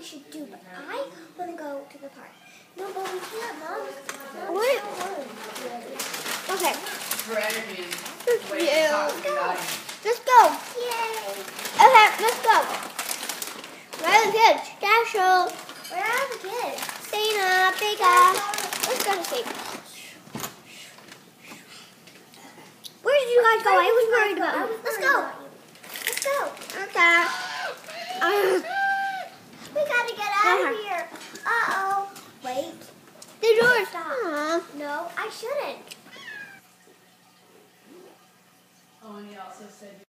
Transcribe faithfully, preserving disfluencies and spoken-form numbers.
we should do, but I want to go to the park. No, but we can't, Mom. Mom What? Okay. For energy. Let's Way to talk go. to the audience. Let's go. Yay! Okay, let's go. Where are the kids? Dashiell, Where are the kids? Sana, Bigga. Let's go to sleep. Where did you guys go? I was worried about you. Let's go. Let's go. Okay. Uh, We gotta get out of here. Uh-oh. Wait. the door's Stop. Aw. No, I shouldn't. Oh, and he also said.